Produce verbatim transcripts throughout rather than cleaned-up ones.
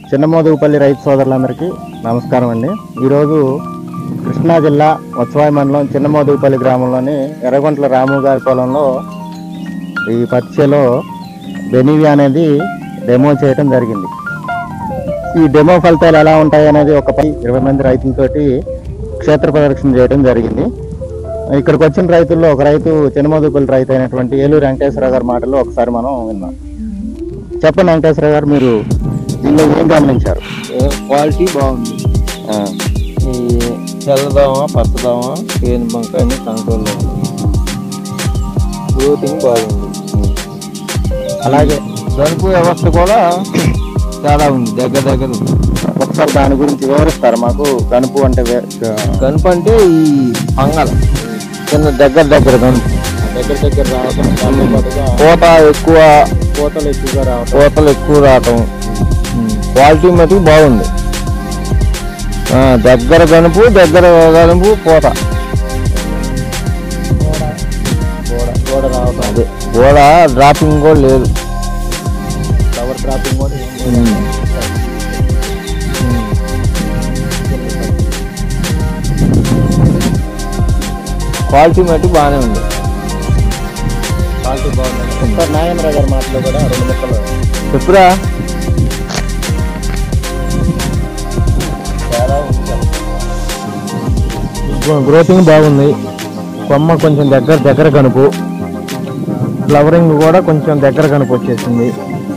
చిన్నమోదుగుపల్లి రైతు సోదరులందరికీ నమస్కారం అండి. ఈరోజు కృష్ణా జిల్లా వత్సవాయి మండలం చిన్నమోదుగుపల్లి గ్రామంలోని ఎర్రగొంట్ల రాము గారి పొలంలో ఈ పచ్చిలో బెనివియా అనేది డెమో చేయడం జరిగింది. ఈ డెమో ఫలితాలు ఎలా ఉంటాయి అనేది ఒక పది ఇరవై మంది రైతులతోటి క్షేత్ర ప్రదర్శన చేయడం జరిగింది. ఇక్కడికి వచ్చిన రైతుల్లో ఒక రైతు చిన్నమోదుగుపల్లి రైతు అయినటువంటి ఏలూరు వెంకటేశ్వర గారి మాటలు ఒకసారి మనం విన్నాం. చెప్పండి వెంకటేశ్వర గారు, మీరు దీనిలో ఏం గమనించారు? క్వాలిటీ బాగుంది. ఈ తెల్లదోమ పచ్చదోమ పేను బంక అన్ని కంట్రోల్లో ఉంది. గ్రోతింగ్ బాగుంది. అలాగే గనుపు వ్యవస్థ కూడా చాలా ఉంది, దగ్గర దగ్గర ఉంది. ఒకసారి దాని గురించి వివరిస్తారు మాకు. గనుపు అంటే గనుపు అంటే ఈ పంగల చిన్న దగ్గర దగ్గర గనుపు దగ్గర దగ్గర రావటం, కోత ఎక్కువ కోతలు ఎక్కువగా రావటం కోతలు ఎక్కువ రావటం క్వాలిటీ మటుకు బాగుంది. దగ్గర గనుపు దగ్గర గనుపు కోత గోడ రావటం, అదే గోడ డ్రాపింగ్ కూడా లేదు. ఫ్లవర్ డ్రాపింగ్ కూడా క్వాలిటీ మటుకు బాగానే ఉంది. క్వాలిటీ బాగుంది. ఒకసారి నాగేంద్ర గారి మాటలో కూడా రెండు ముక్కలు చెప్పురా. గ్రోతింగ్ బాగుంది. కొమ్మ కొంచెం దగ్గర దగ్గర కనుపు, ఫ్లవరింగ్ కూడా కొంచెం దగ్గర కనుపు వచ్చేసింది.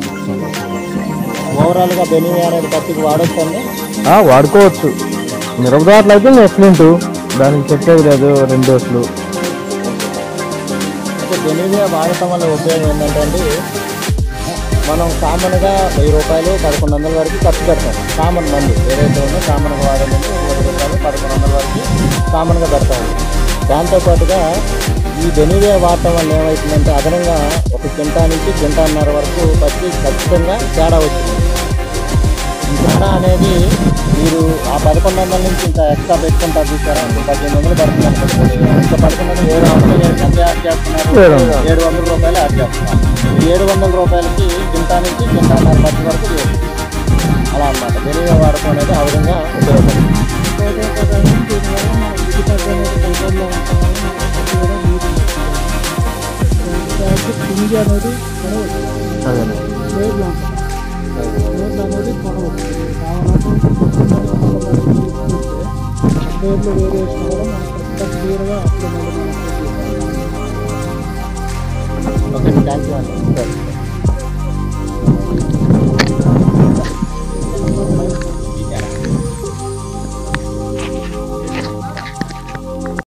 ఓవరాల్ గా బెనివియా అనేది పత్తికి వాడొచ్చండి. వాడుకోవచ్చు. మిరప తోటలు అయితే ఎక్సలెంట్, దానికి చెప్పేది లేదు. రెండు డోసులు అయితే బెనివియా వాడటం వల్ల ఉపయోగం ఏంటంటే అండి, మనం కామన్గా వెయ్యి రూపాయలు పదకొండు వందల వరకు ఖర్చు పెడతాం. కామన్ మంది ఏదైతే ఉందో కామన్గా వాడాలంటే ఇరవై రూపాయలు పదకొండు వందల వరకు కామన్గా పెడతాము. దాంతోపాటుగా ఈ బెనివియా వాడటం వల్ల ఏమవుతుందంటే అదనంగా ఒక కింటా నుంచి కింటాన్నర వరకు పచ్చి ఖచ్చితంగా తేడా వచ్చింది. ఈ తేడా అనేది మీరు ఆ పదకొండు వందల నుంచి ఇంకా ఎక్స్ట్రా పెట్టుకుంటారు చూసారా, ఇంకా పద్దెనిమిది వందలు పడుతుంది. ఇంకా పదకొండు వందలు ఏడు వందలు ఎంత యాడ్ చేస్తున్నారు? ఏడు వందల రూపాయలు యాడ్ చేస్తున్నారు. ఈ ఏడు వందల రూపాయలకి కింటా నుంచి కింటాన్నర పచ్చి వరకు లేదు. అలా అన్నమాట బెనివియా వాడకం అనేది ఆ విధంగా ఉపయోగపడుతుంది. అనేది వేరే వేసిన కూడా మనకు క్లియర్గా అప్లై